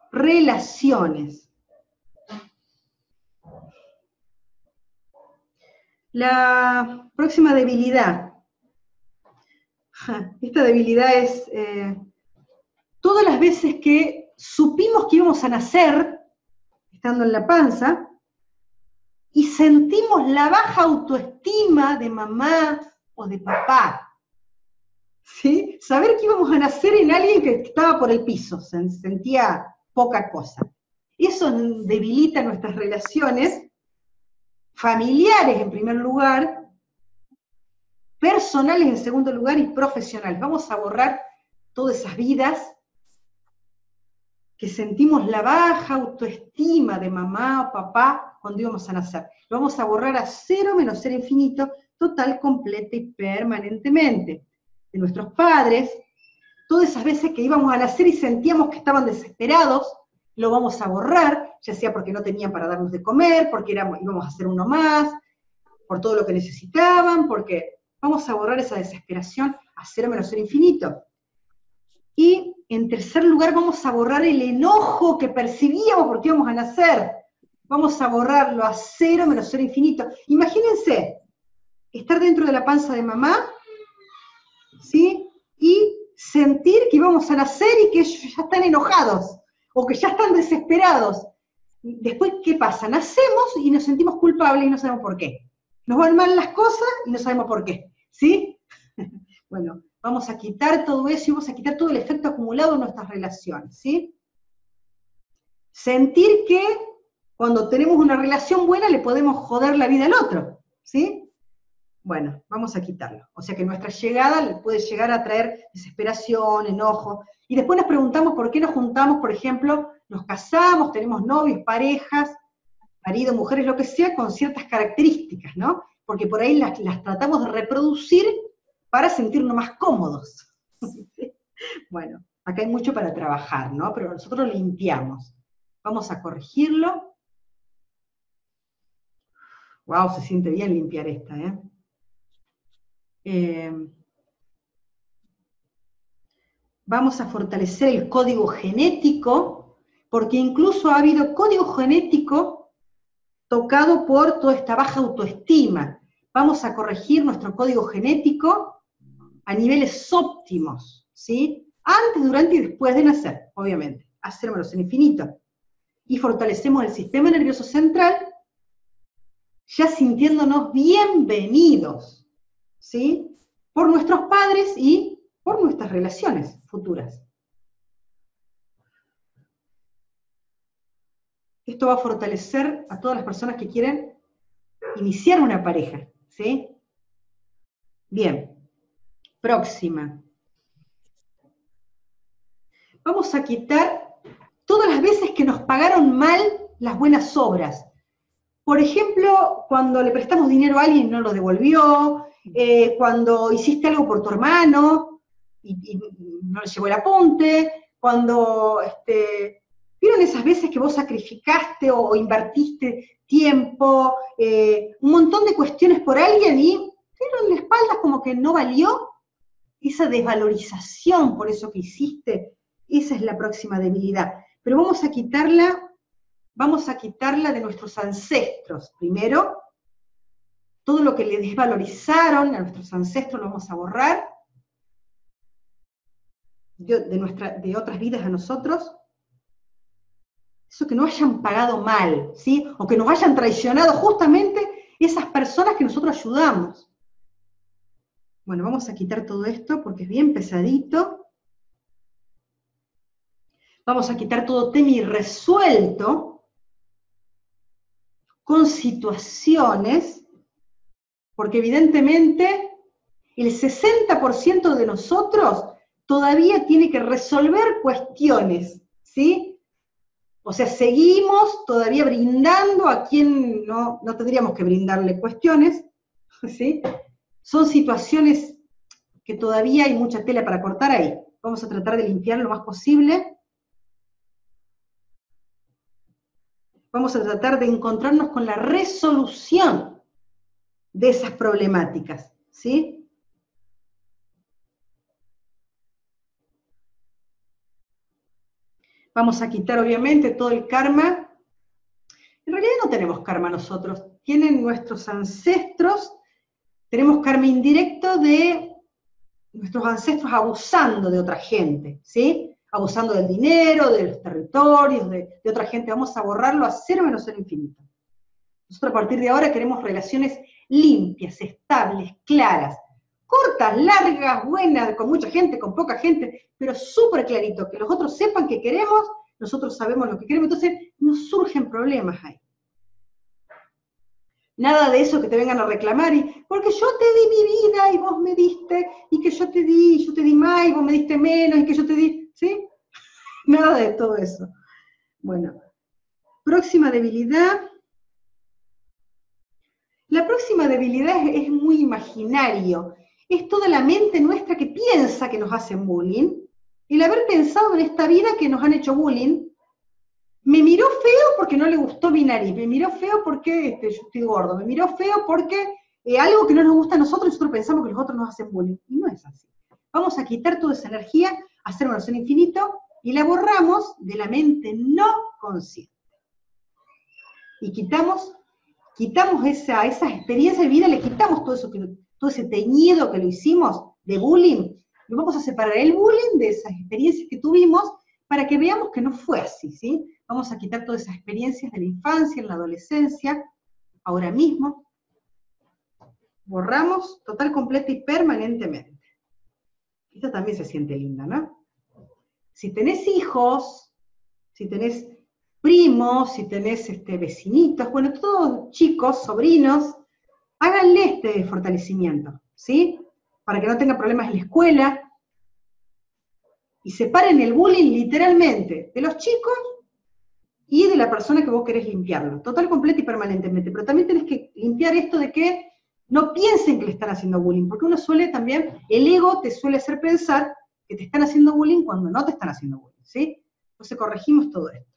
relaciones. La próxima debilidad. Esta debilidad es todas las veces que supimos que íbamos a nacer, estando en la panza, y sentimos la baja autoestima de mamá o de papá. ¿Sí? Saber que íbamos a nacer en alguien que estaba por el piso, se sentía poca cosa. Eso debilita nuestras relaciones familiares en primer lugar, personales en segundo lugar y profesionales. Vamos a borrar todas esas vidas que sentimos la baja autoestima de mamá o papá cuando íbamos a nacer. Lo vamos a borrar a cero menos cero infinito, total, completa y permanentemente. De nuestros padres, todas esas veces que íbamos a nacer y sentíamos que estaban desesperados, lo vamos a borrar, ya sea porque no tenían para darnos de comer, porque íbamos a hacer uno más, por todo lo que necesitaban, porque vamos a borrar esa desesperación a cero menos cero infinito. Y en tercer lugar vamos a borrar el enojo que percibíamos porque íbamos a nacer. Vamos a borrarlo a cero menos cero infinito. Imagínense estar dentro de la panza de mamá, ¿sí? Y sentir que íbamos a nacer y que ellos ya están enojados, o que ya están desesperados. Después, ¿qué pasa? Nacemos y nos sentimos culpables y no sabemos por qué. Nos van mal las cosas y no sabemos por qué, ¿sí? Bueno, vamos a quitar todo eso y vamos a quitar todo el efecto acumulado en nuestras relaciones, ¿sí? Sentir que cuando tenemos una relación buena le podemos joder la vida al otro, ¿sí? Bueno, vamos a quitarlo. O sea que nuestra llegada puede llegar a traer desesperación, enojo, y después nos preguntamos por qué nos juntamos, por ejemplo, nos casamos, tenemos novios, parejas, marido, mujeres, lo que sea, con ciertas características, ¿no? Porque por ahí las tratamos de reproducir para sentirnos más cómodos. Bueno, acá hay mucho para trabajar, ¿no? Pero nosotros lo limpiamos. Vamos a corregirlo. Wow, se siente bien limpiar esta, ¿eh? Vamos a fortalecer el código genético, porque incluso ha habido código genético tocado por toda esta baja autoestima. Vamos a corregir nuestro código genético a niveles óptimos, ¿sí? Antes, durante y después de nacer, obviamente, a cero menos el infinito. Y fortalecemos el sistema nervioso central, ya sintiéndonos bienvenidos, ¿sí? Por nuestros padres y por nuestras relaciones futuras. Esto va a fortalecer a todas las personas que quieren iniciar una pareja, ¿sí? Bien, próxima. Vamos a quitar todas las veces que nos pagaron mal las buenas obras. Por ejemplo, cuando le prestamos dinero a alguien y no lo devolvió, cuando hiciste algo por tu hermano y no le llegó el apunte, cuando, ¿vieron esas veces que vos sacrificaste o invertiste tiempo, un montón de cuestiones por alguien y dieron la espalda como que no valió? Esa desvalorización por eso que hiciste, esa es la próxima debilidad. Pero vamos a quitarla de nuestros ancestros. Primero, todo lo que le desvalorizaron a nuestros ancestros lo vamos a borrar, de otras vidas a nosotros. Eso que nos hayan pagado mal, ¿sí? O que nos hayan traicionado justamente esas personas que nosotros ayudamos. Bueno, vamos a quitar todo esto porque es bien pesadito. Vamos a quitar todo tema irresuelto con situaciones, porque evidentemente el 60% de nosotros todavía tiene que resolver cuestiones, ¿sí? O sea, seguimos todavía brindando a quien no tendríamos que brindarle cuestiones, ¿sí? Son situaciones que todavía hay mucha tela para cortar ahí. Vamos a tratar de limpiar lo más posible. Vamos a tratar de encontrarnos con la resolución de esas problemáticas, ¿sí? Vamos a quitar obviamente todo el karma. En realidad no tenemos karma nosotros, tienen nuestros ancestros, tenemos karma indirecto de nuestros ancestros abusando de otra gente, ¿sí? Abusando del dinero, de los territorios, de otra gente. Vamos a borrarlo a cero menos cero infinito. Nosotros a partir de ahora queremos relaciones limpias, estables, claras, cortas, largas, buenas, con mucha gente, con poca gente, pero súper clarito, que los otros sepan que queremos, nosotros sabemos lo que queremos, entonces no surgen problemas ahí. Nada de eso que te vengan a reclamar, porque yo te di mi vida y vos me diste, y que yo te di más y vos me diste menos, y que yo te di, ¿sí? Nada de todo eso. Bueno, próxima debilidad. La próxima debilidad es muy imaginario, es toda la mente nuestra que piensa que nos hacen bullying, el haber pensado en esta vida que nos han hecho bullying. Me miró feo porque no le gustó mi nariz, me miró feo porque yo estoy gordo, me miró feo porque algo que no nos gusta a nosotros pensamos que los otros nos hacen bullying, y no es así. Vamos a quitar toda esa energía, hacer una oración infinito, y la borramos de la mente no consciente. Y quitamos esa experiencia de vida, le quitamos todo ese teñido que lo hicimos de bullying, y vamos a separar el bullying de esas experiencias que tuvimos para que veamos que no fue así, ¿sí? Vamos a quitar todas esas experiencias de la infancia, en la adolescencia, ahora mismo. Borramos total, completa y permanentemente. Esto también se siente linda, ¿no? Si tenés hijos, si tenés primos, si tenés vecinitos, bueno, todos chicos, sobrinos, háganle este fortalecimiento, ¿sí? Para que no tengan problemas en la escuela, y separen el bullying literalmente de los chicos y de la persona que vos querés limpiarlo, total, completa y permanentemente. Pero también tenés que limpiar esto de que no piensen que le están haciendo bullying, porque uno suele también, el ego te suele hacer pensar que te están haciendo bullying cuando no te están haciendo bullying, ¿sí? Entonces corregimos todo esto.